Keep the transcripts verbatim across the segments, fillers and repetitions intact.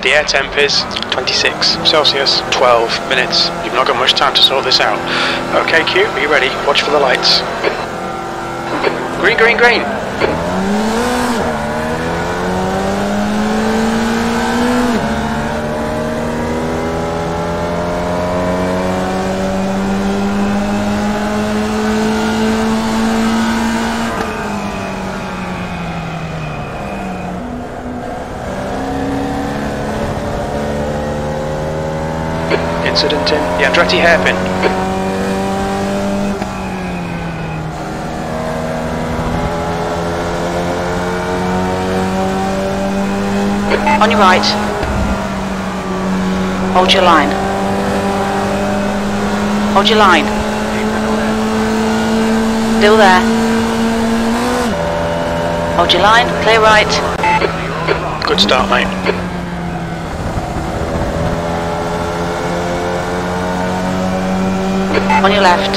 The air temp is twenty-six Celsius, twelve minutes. You've not got much time to sort this out. Okay, Q, are you ready? Watch for the lights. Green, green, green. Incident in the Andretti hairpin. On your right. Hold your line. Hold your line. Still there. Hold your line. Clear right. Good start, mate. On your left.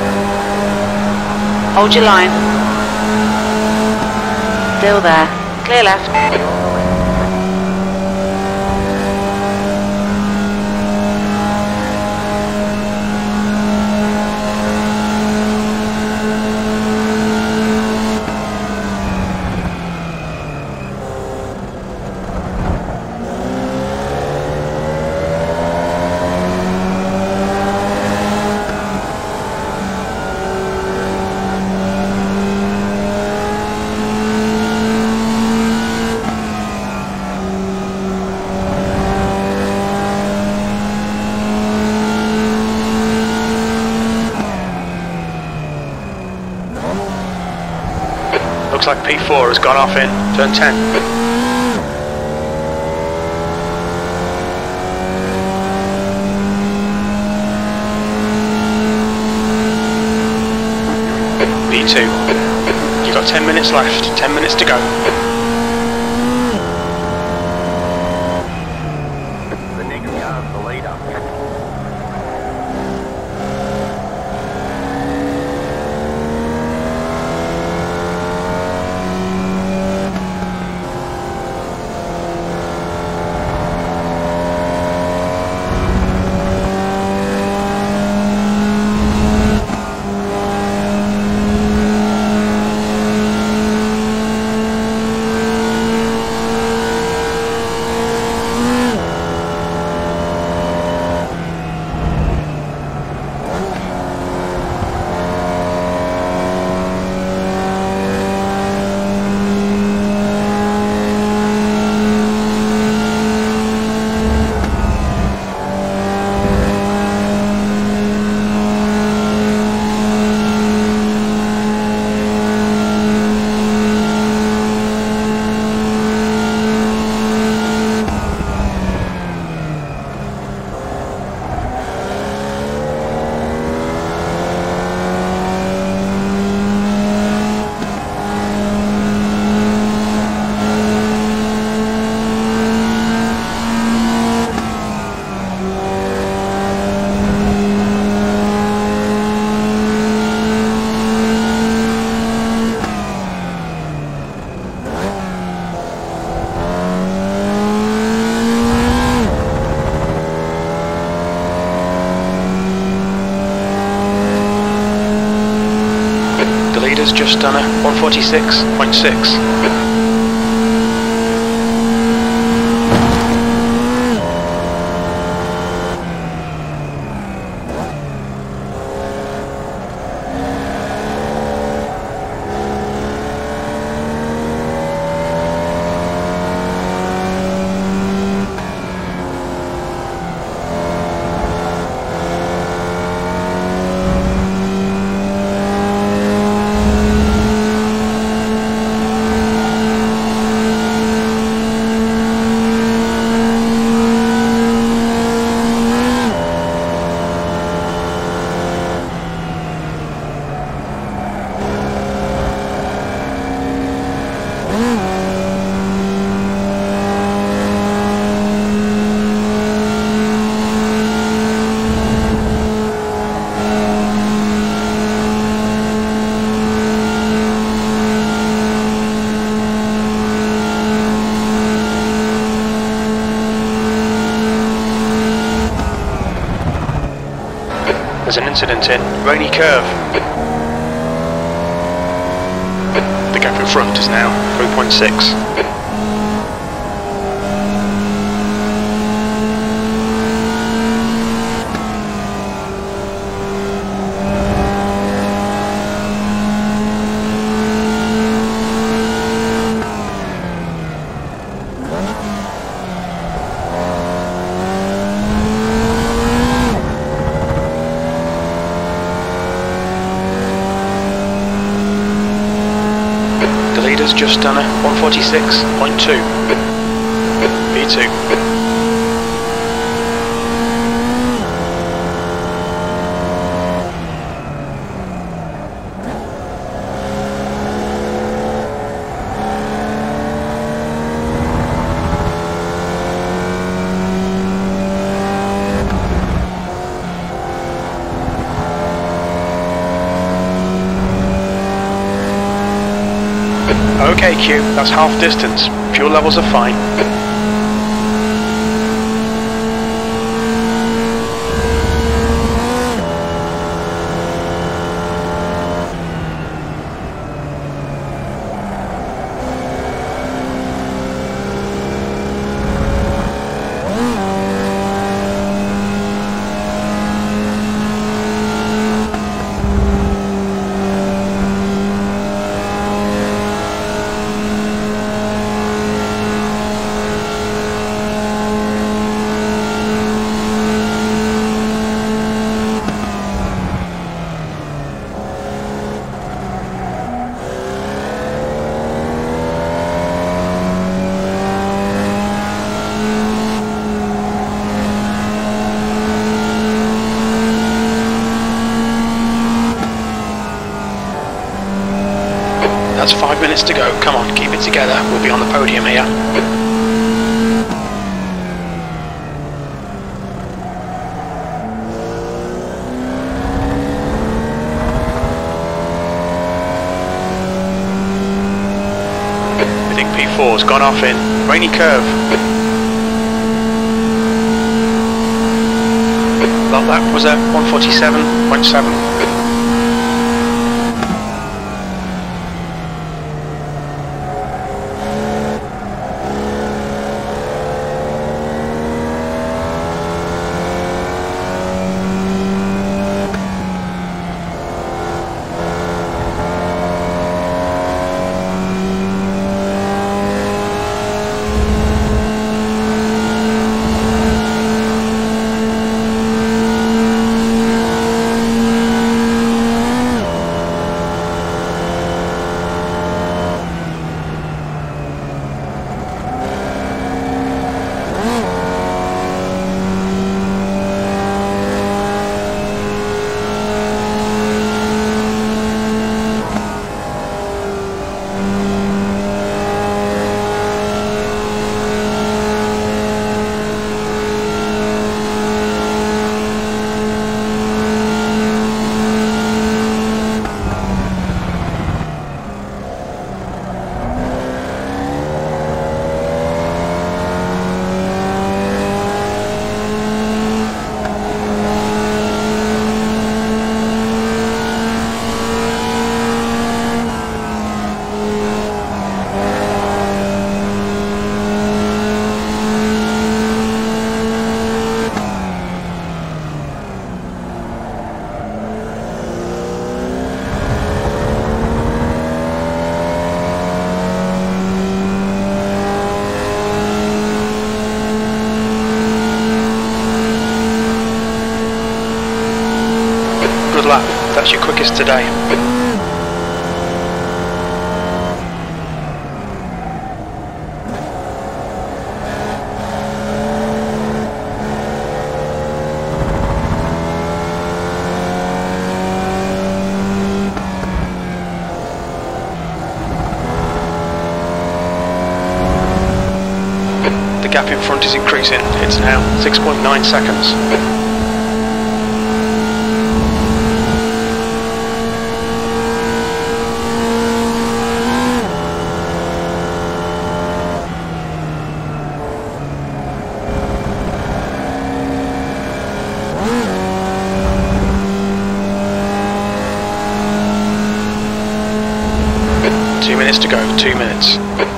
Hold your line. Still there. Clear left. Looks like P four has gone off in turn ten. P two. You've got ten minutes left, ten minutes to go. The next car is the leader. Leader's just done a one forty-six point six. There's an incident in Rainy Curve. The gap in front is now three point six. Just done a one forty-six point two. V two. Okay, Q, that's half distance. Fuel levels are fine. That's five minutes to go. Come on, keep it together. We'll be on the podium here. I think P four's gone off in Rainy Curve. Well, that was a one forty-seven point seven. Good lap, that's your quickest today. The gap in front is increasing, it's now six point nine seconds. go, two minutes.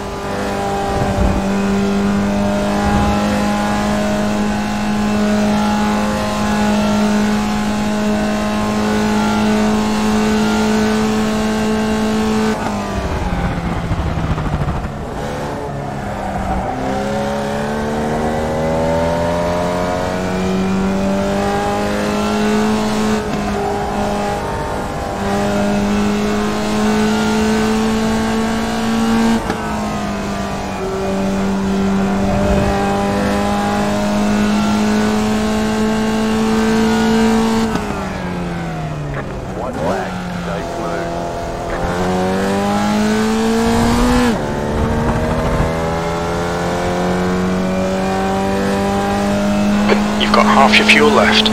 Got half your fuel left.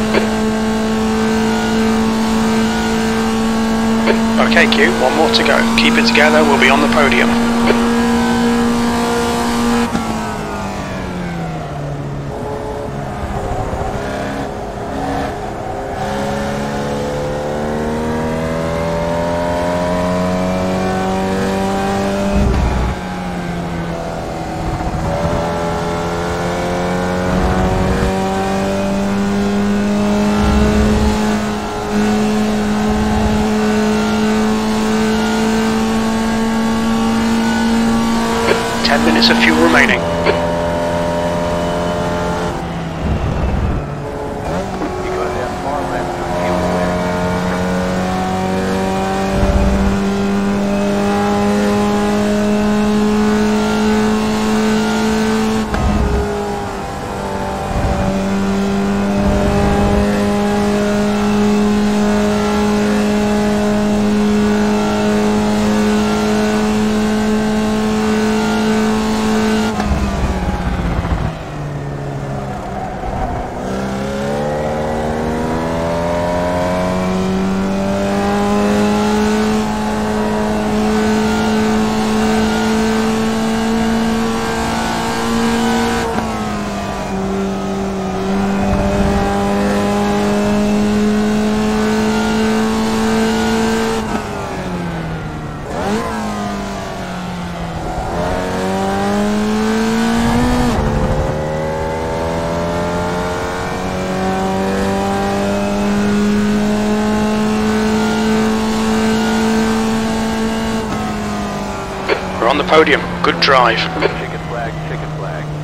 Okay, Q, one more to go. Keep it together, we'll be on the podium. Ten minutes of fuel remaining. On the podium, good drive. Chicken flag, chicken flag.